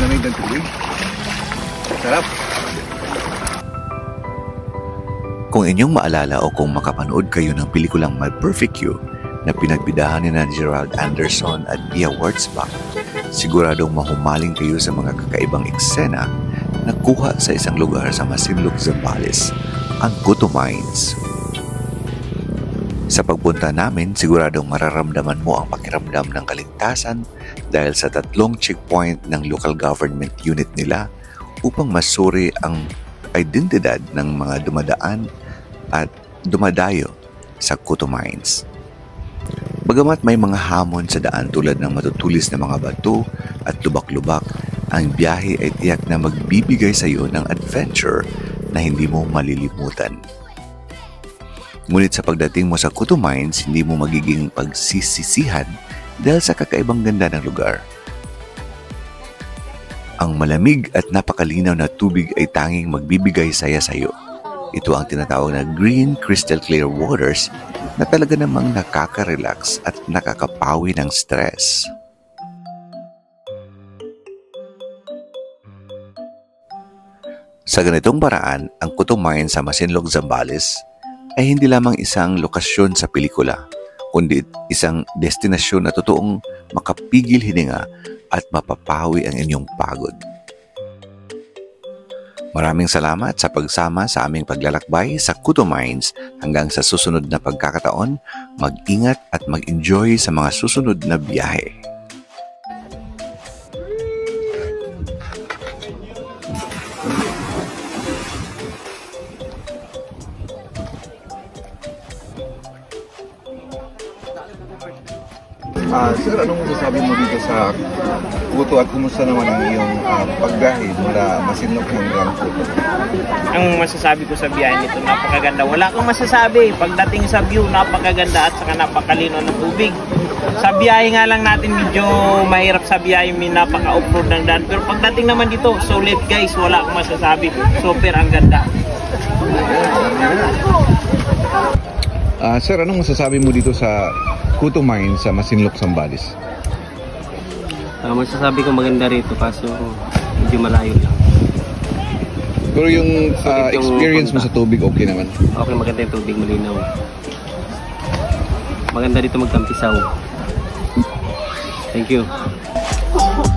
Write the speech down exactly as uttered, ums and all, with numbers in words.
lamig ng tubig. Sarap. Kung inyong maalala o kung makapanood kayo ng pelikulang My Perfect You na pinagbidahan ni na Gerald Anderson at Mia Wurtzbach, siguradong mahumaling kayo sa mga kakaibang eksena na kuha sa isang lugar sa Masinloc, Zambales, ang Kuto Mines. Sa pagpunta namin, siguradong mararamdaman mo ang pakiramdam ng kaligtasan dahil sa tatlong checkpoint ng local government unit nila upang masuri ang identidad ng mga dumadaan at dumadayo sa Kuto Mines. Bagamat may mga hamon sa daan tulad ng matutulis na mga bato at lubak-lubak, ang biyahe ay tiyak na magbibigay sa iyo ng adventure na hindi mo malilimutan. Ngunit sa pagdating mo sa Kuto Mines, hindi mo magiging pagsisisihan dahil sa kakaibang ganda ng lugar. Ang malamig at napakalinaw na tubig ay tanging magbibigay saya sa iyo. Ito ang tinatawag na green crystal clear waters na talaga namang nakaka-relax at nakakapawi ng stress. Sa ganitong paraan, ang Kuto Mines sa Masinloc, Zambales ay hindi lamang isang lokasyon sa pelikula, kundi isang destinasyon na totoong makapigil hininga at mapapawi ang inyong pagod. Maraming salamat sa pagsama sa aming paglalakbay sa Kuto Mines. Hanggang sa susunod na pagkakataon, mag-ingat at mag-enjoy sa mga susunod na biyahe. Uh, sir, anong masasabi mo dito sa Kuto at kumusta naman ang iyong uh, pagbiyahe mula Masinloc hanggang Kuto? Ang masasabi ko sa biyahe nito, napakaganda. Wala akong masasabi. Pagdating sa view, napakaganda at saka napakalino ng tubig. Sa biyahe nga lang natin, medyo mahirap sa biyahe, may napaka-off-road ng daan. Pero pagdating naman dito, solid guys, wala akong masasabi. Super ang ganda. Uh, sir, anong masasabi mo dito sa Kuto Mines sa Masinloc, Zambales? Uh, masasabi ko maganda rito kaso medyo malayo lang. Pero yung uh, experience mo sa tubig okay naman? Okay, maganda yung tubig, malinaw. Maganda dito magtampisaw. Thank you.